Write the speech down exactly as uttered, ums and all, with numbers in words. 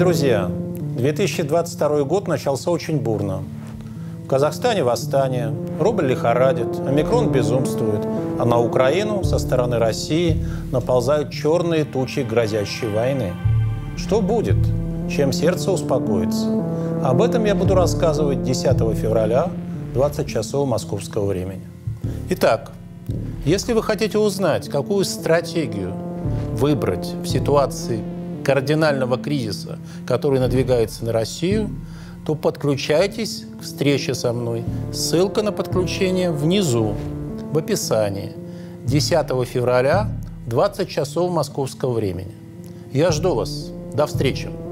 друзья, две тысячи двадцать второй год начался очень бурно. В Казахстане восстание, рубль лихорадит, омикрон безумствует, а на Украину со стороны России наползают черные тучи грозящей войны. Что будет? Чем сердце успокоится? Об этом я буду рассказывать десятого февраля, двадцать часов московского времени. Итак, если вы хотите узнать, какую стратегию выбрать в ситуации кардинального кризиса, который надвигается на Россию, то подключайтесь к встрече со мной. Ссылка на подключение внизу, в описании. десятого февраля, двадцать часов московского времени. Я жду вас. До встречи.